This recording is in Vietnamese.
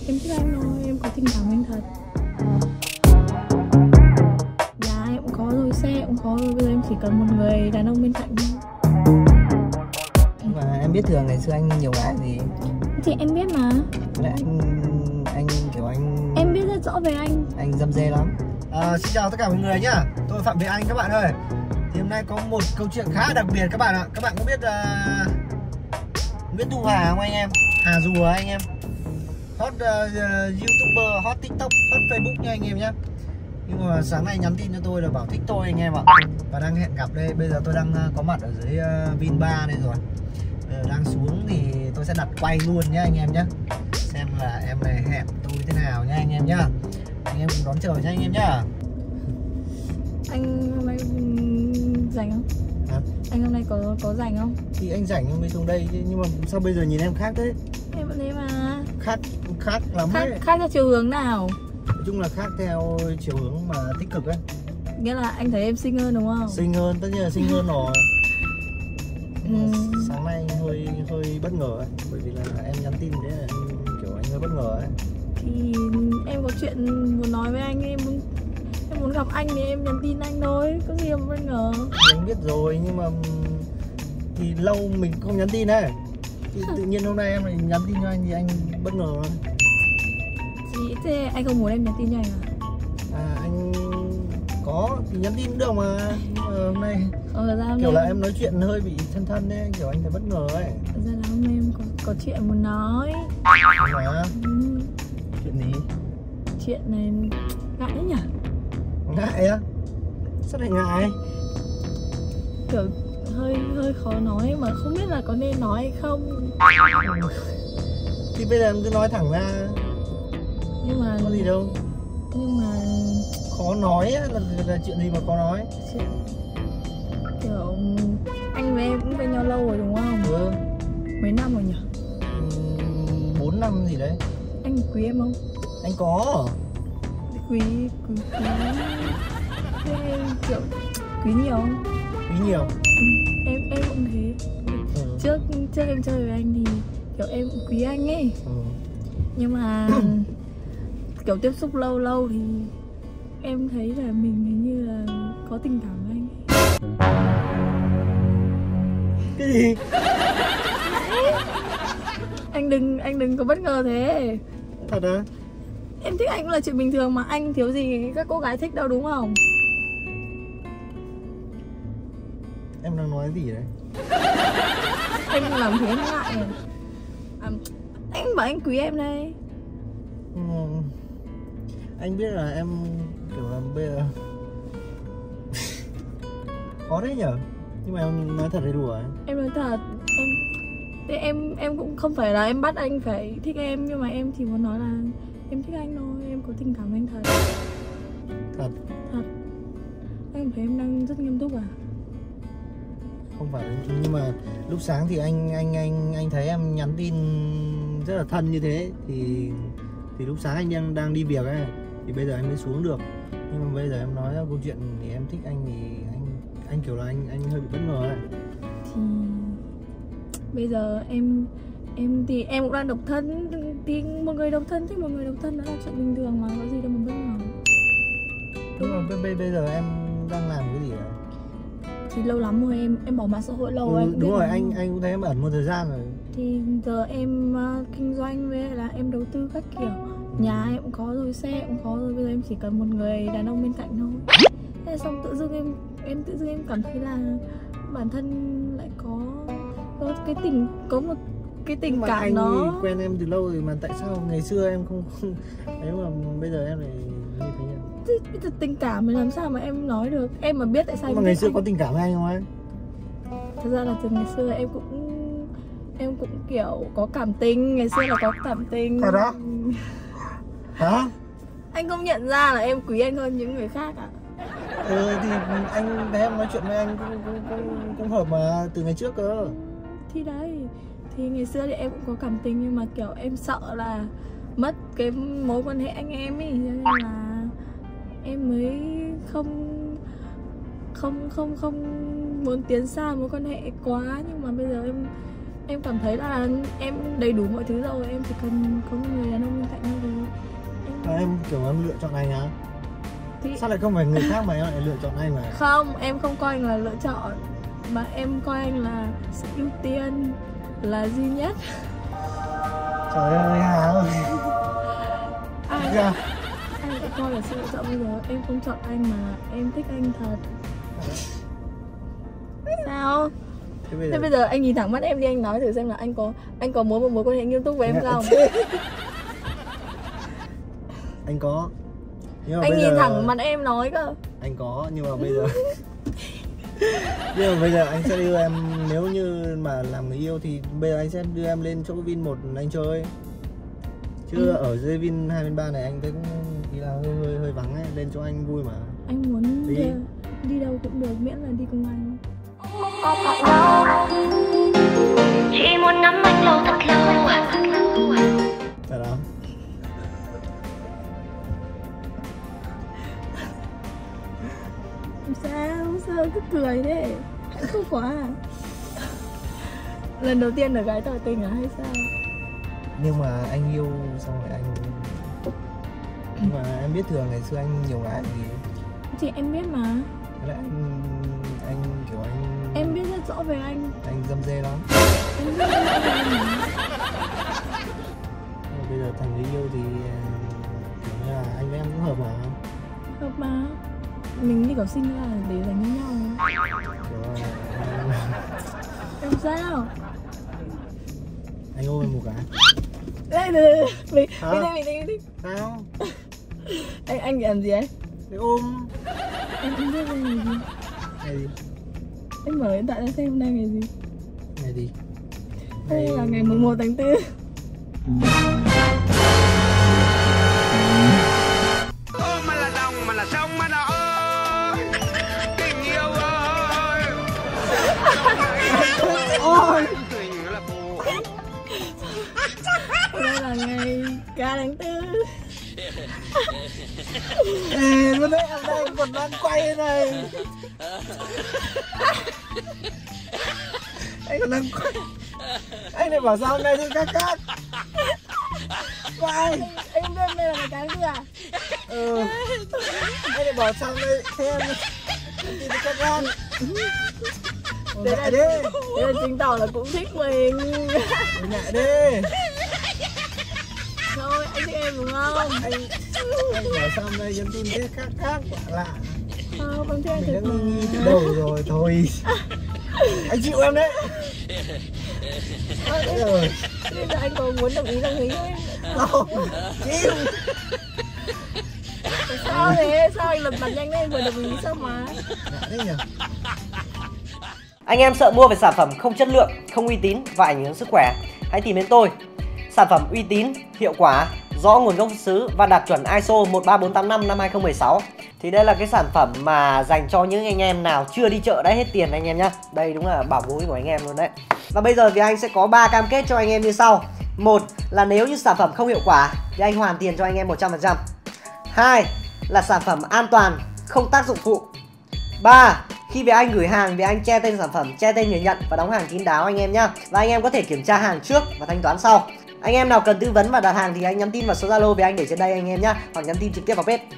Em thích anh thôi, em có tình cảm với anh thật. Nhà em cũng có rồi, xe cũng có rồi, bây giờ em chỉ cần một người đàn ông bên cạnh thôi. Mà em biết thường ngày xưa anh nhiều gái gì? Thì em biết mà. Lại anh kiểu anh... Em biết rất rõ về anh. Anh dâm dê lắm. Xin chào tất cả mọi người nhá. Tôi Phạm Việt Anh các bạn ơi. Thì hôm nay có một câu chuyện khá đặc biệt các bạn ạ. Các bạn có biết Nguyễn Thu Hà không anh em? Hà Rùa anh em. Hot YouTuber, hot TikTok, hot Facebook nha anh em nhé. Nhưng mà sáng nay nhắn tin cho tôi là bảo thích tôi anh em ạ. Và đang hẹn gặp đây. Bây giờ tôi đang có mặt ở dưới Vinba đây rồi. Đang xuống thì tôi sẽ đặt quay luôn nhá anh em nhé. Xem là em này hẹn tôi thế nào nha anh em nhá. Anh em cùng đón chờ nhá anh em nhá. Anh hôm nay rảnh không? Hả? Anh hôm nay có rảnh không? Thì anh rảnh mới xuống đây chứ, nhưng mà sao bây giờ nhìn em khác thế? Em vẫn thế mà. Khác lắm ấy. Khác theo chiều hướng nào? Nói chung là khác theo chiều hướng mà tích cực ấy. Nghĩa là anh thấy em xinh hơn đúng không? Xinh hơn, tất nhiên là xinh hơn rồi. Sáng nay hơi bất ngờ ấy, bởi vì là em nhắn tin thế là kiểu anh hơi bất ngờ ấy. Thì em có chuyện muốn nói với anh, em muốn gặp anh thì em nhắn tin anh thôi, có gì mà bất ngờ. Anh biết rồi nhưng mà thì lâu mình không nhắn tin ấy. Thì tự nhiên hôm nay em lại nhắn tin cho anh thì anh bất ngờ. Chị thế anh không muốn em nhắn tin cho anh à? Anh có thì nhắn tin cũng được mà. Nhưng mà hôm nay kiểu nay là em nói chuyện hơi bị thân ấy, kiểu anh thấy bất ngờ ấy. Ra là hôm nay em có chuyện muốn nói. Mà chuyện gì? Chuyện này ngại đấy nhỉ? Ngại á? Sao lại ngại? Kiểu hơi khó nói mà không biết là có nên nói hay không. Thì bây giờ em cứ nói thẳng ra. Nhưng mà có gì đâu. Nhưng mà khó nói á, là chuyện gì mà khó nói? Chuyện kiểu anh với em cũng quen nhau lâu rồi đúng không? Ừ. Mấy năm rồi nhỉ? 4 năm gì đấy. Anh quý em không? Anh có. Quý thế kiểu quý nhiều không? Quý nhiều. Em cũng thế. Trước em chơi với anh thì kiểu em cũng quý anh ấy. Nhưng mà kiểu tiếp xúc lâu thì em thấy là mình hình như là có tình cảm với anh ấy. Cái gì? Anh đừng có bất ngờ thế. Thật á? Em thích anh cũng là chuyện bình thường mà, anh thiếu gì các cô gái thích đâu đúng không? Em đang nói gì đấy? Anh làm thế ngại à? Anh bảo anh quý em đây. Anh biết là em kiểu là bây giờ khó đấy nhở. Nhưng mà em nói thật hay đùa ấy? Em nói thật. Em cũng không phải là em bắt anh phải thích em, nhưng mà em chỉ muốn nói là em thích anh thôi, em có tình cảm với anh thật. Thật? Thật. Anh thấy em đang rất nghiêm túc à? Không phải, nhưng mà lúc sáng thì anh thấy em nhắn tin rất là thân như thế thì lúc sáng anh đang đi việc ấy, thì bây giờ em mới xuống được. Nhưng mà bây giờ em nói ra câu chuyện thì em thích anh thì anh kiểu là anh hơi bị bất ngờ ấy. Thì bây giờ em thì em cũng đang độc thân, thì một người độc thân thích một người độc thân đó là chuyện bình thường mà, có gì đâu mà bất ngờ. Nhưng mà bây giờ em đang làm cái gì vậy? Thì lâu lắm rồi em bỏ mạng xã hội lâu rồi. Đúng rồi, anh cũng thấy em ẩn một thời gian rồi. Thì giờ em kinh doanh với là em đầu tư các kiểu. Nhà em cũng có rồi, xe cũng có rồi, bây giờ em chỉ cần một người đàn ông bên cạnh thôi. Thế xong tự dưng em cảm thấy là bản thân lại có một cái tình cảm anh nó. Quen em từ lâu rồi mà tại sao ngày xưa em không đấy mà bây giờ em lại như thế nhỉ? Bây giờ tình cảm thì làm sao mà em nói được. Em mà biết tại sao mà ngày xưa anh có tình cảm với anh không ấy? Thật ra là từ ngày xưa em cũng kiểu có cảm tình. Ngày xưa là có cảm tình. Thật đó? Hả? Anh không nhận ra là em quý anh hơn những người khác à? Thì anh thấy em nói chuyện với anh cũng hợp mà, từ ngày trước cơ. Thì đấy, thì ngày xưa thì em cũng có cảm tình, nhưng mà kiểu em sợ là mất cái mối quan hệ anh em ấy, cho nên là em mới không muốn tiến xa mối quan hệ quá. Nhưng mà bây giờ em cảm thấy là em đầy đủ mọi thứ rồi, em chỉ cần có một người đàn ông bên cạnh thôi. em kiểu em lựa chọn anh á? Thì... Sao lại không phải người khác mà em lại lựa chọn anh mà? Không, em không coi anh là lựa chọn, mà em coi anh là sự ưu tiên, là duy nhất. Trời ơi Hà ơi. Ai lại coi là sự lựa chọn bây giờ? Em không chọn anh mà em thích anh thật. Sao? Thế bây giờ anh nhìn thẳng mắt em đi, anh nói thử xem là anh có muốn một mối quan hệ nghiêm túc với em không? Anh có. Nhưng mà Anh bây nhìn giờ... thẳng mặt em nói cơ. Anh có, nhưng mà bây giờ nhưng mà bây giờ anh sẽ đưa em, nếu như mà làm người yêu thì bây giờ anh sẽ đưa em lên chỗ Vin 1 anh chơi. Chứ ở dưới Vin 2 bên 3 này anh thấy cũng ý là hơi vắng ấy, lên chỗ anh vui mà. Anh muốn đi đâu cũng được, miễn là đi cùng anh. Chỉ muốn nắm anh lâu thật lâu. Tại đó. Sao cứ cười thế? Hạnh phúc quá à? Lần đầu tiên được gái tỏ tình à hay sao? Nhưng mà anh yêu xong rồi anh... Nhưng mà em biết thường ngày xưa anh nhiều gái thì... Chị em biết mà. Với lại anh kiểu anh... Em biết rất rõ về anh. Anh dâm dê lắm. Em biết rất rõ về anh mà. Bây giờ thành người yêu thì kiểu như là anh với em cũng hợp mà. Hợp mà. Mình đi搞sinh ra để dành cho nhau. Em sao? Anh ôm em một cái. Đây từ mình đi. Sao? Anh làm gì ấy? Để ôm. Em không biết đây là gì. Ngày gì? Anh mở điện thoại ra xem hôm nay ngày gì. Ngày gì? Đây là ngày 11 tháng 4. Mà là đồng mà là sông mà nó ơi, tình yêu ơi. Ôi. Tình là phù. Đây là ngày ca tháng 4. Ê, lúc đấy em còn đang quay thế này. Anh còn đang quay. Anh lại bảo sao hôm nay thì cắt. Quay. Anh biết đây là ngày tháng 4 à? Ừ. Anh lại bảo sao đây thế em thì cắt gan. Thế là chứng tỏ là cũng thích mình. Nhẹ đi. Thôi, anh thích em đúng không? Anh bảo sao hôm nay nhắn tin thế khác quả lạ. Không, anh thích anh Mình đã thật mà. nghi từ đầu rồi thôi. Anh chịu em đấy. Rồi. Bây giờ anh có muốn đồng ý là người yêu em? Không. Chịu. Sao thế? Sao anh lật mặt nhanh lên vừa đồng ý sao mà? Dạ đấy nhỉ. Anh em sợ mua về sản phẩm không chất lượng, không uy tín và ảnh hưởng sức khỏe, hãy tìm đến tôi. Sản phẩm uy tín, hiệu quả, rõ nguồn gốc xuất xứ và đạt chuẩn ISO 13485 năm 2016. Thì đây là cái sản phẩm mà dành cho những anh em nào chưa đi chợ đã hết tiền anh em nhá. Đây đúng là bảo bối của anh em luôn đấy. Và bây giờ thì anh sẽ có 3 cam kết cho anh em như sau. Một là nếu như sản phẩm không hiệu quả thì anh hoàn tiền cho anh em 100%. Hai là sản phẩm an toàn, không tác dụng phụ. 3. Khi về anh gửi hàng về anh che tên sản phẩm, che tên người nhận và đóng hàng kín đáo anh em nhá. Và anh em có thể kiểm tra hàng trước và thanh toán sau. Anh em nào cần tư vấn và đặt hàng thì anh nhắn tin vào số Zalo về anh để trên đây anh em nhá, hoặc nhắn tin trực tiếp vào page.